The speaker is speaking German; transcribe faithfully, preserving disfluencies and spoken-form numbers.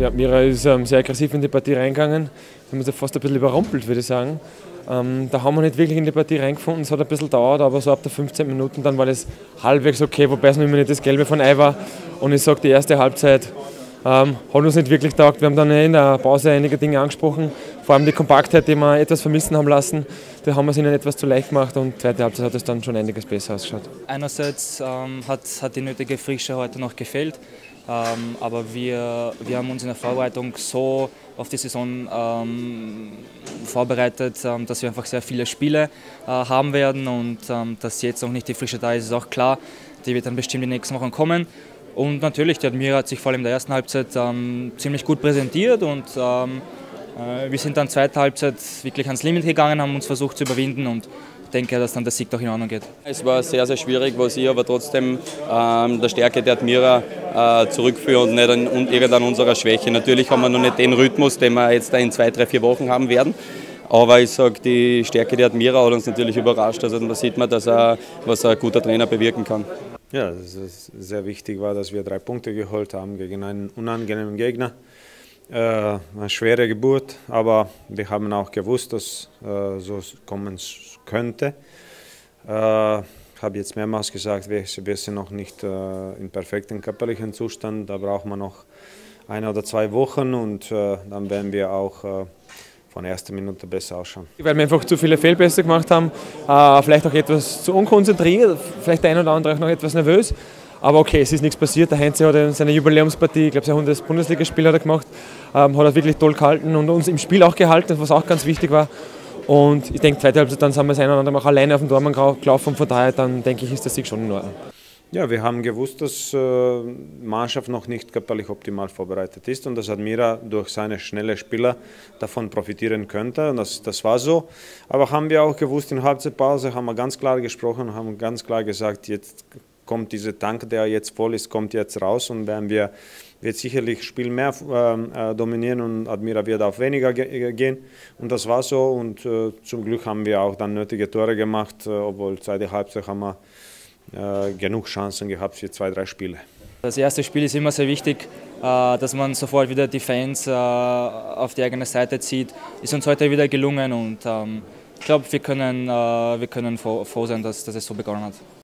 Admira ist ähm, sehr aggressiv in die Partie reingegangen. Wir haben uns ja fast ein bisschen überrumpelt, würde ich sagen. Ähm, da haben wir nicht wirklich in die Partie reingefunden. Es hat ein bisschen gedauert, aber so ab der fünfzehnten Minute dann war das halbwegs okay, wobei es noch immer nicht das Gelbe von Ei war. Und ich sage, die erste Halbzeit ähm, hat uns nicht wirklich getaugt. Wir haben dann in der Pause einige Dinge angesprochen, vor allem die Kompaktheit, die wir etwas vermissen haben lassen. Da haben wir es ihnen etwas zu leicht gemacht und die zweite Halbzeit hat es dann schon einiges besser ausgeschaut. Einerseits ähm, hat, hat die nötige Frische heute noch gefehlt, ähm, aber wir, wir haben uns in der Vorbereitung so auf die Saison ähm, vorbereitet, ähm, dass wir einfach sehr viele Spiele äh, haben werden und ähm, dass jetzt noch nicht die Frische da ist, ist auch klar. Die wird dann bestimmt die nächsten Wochen kommen. Und natürlich, die Admira hat sich vor allem in der ersten Halbzeit ähm, ziemlich gut präsentiert und ähm, äh, wir sind dann zweite Halbzeit wirklich ans Limit gegangen, haben uns versucht zu überwinden und ich denke, dass dann der Sieg doch in Ordnung geht. Es war sehr, sehr schwierig, was ich aber trotzdem ähm, der Stärke der Admira äh, zurückführe und nicht an irgendeiner unserer Schwäche. Natürlich haben wir noch nicht den Rhythmus, den wir jetzt in zwei, drei, vier Wochen haben werden. Aber ich sage, die Stärke der Admira hat uns natürlich überrascht. Also da sieht man, dass er, was ein guter Trainer bewirken kann. Ja, es ist sehr wichtig war, dass wir drei Punkte geholt haben gegen einen unangenehmen Gegner. Äh, eine schwere Geburt, aber wir haben auch gewusst, dass äh, so kommen könnte. Ich äh, habe jetzt mehrmals gesagt, wir, wir sind noch nicht äh, im perfekten körperlichen Zustand. Da braucht man noch eine oder zwei Wochen und äh, dann werden wir auch äh, von der ersten Minute besser ausschauen. Weil wir einfach zu viele Fehlpässe gemacht haben, äh, vielleicht auch etwas zu unkonzentriert, vielleicht der ein oder andere auch noch etwas nervös. Aber okay, es ist nichts passiert. Der Heinze hat seine Jubiläumspartie, ich glaube sein hundertstes Bundesligaspiel hat er gemacht, ähm, hat er wirklich toll gehalten und uns im Spiel auch gehalten, was auch ganz wichtig war. Und ich denke, zweite Halbzeit dann sind wir das ein oder andere auch alleine auf dem Dormann gelaufen, von daher dann denke ich, ist der Sieg schon in Ordnung. Ja, wir haben gewusst, dass die äh, Mannschaft noch nicht körperlich optimal vorbereitet ist und dass Admira durch seine schnellen Spieler davon profitieren könnte. Und das, das war so. Aber haben wir auch gewusst, in der Halbzeitpause haben wir ganz klar gesprochen und haben ganz klar gesagt, jetzt kommt dieser Tank, der jetzt voll ist, kommt jetzt raus und werden wir wird sicherlich das Spiel mehr äh, dominieren und Admira wird auf weniger ge gehen. Und das war so und äh, zum Glück haben wir auch dann nötige Tore gemacht, äh, obwohl zweite Halbzeit haben wir äh, genug Chancen gehabt für zwei, drei Spiele. Das erste Spiel ist immer sehr wichtig, äh, dass man sofort wieder die Fans äh, auf die eigene Seite zieht. Ist uns heute wieder gelungen und ähm, ich glaube, wir können, äh, wir können froh, froh sein, dass, dass es so begonnen hat.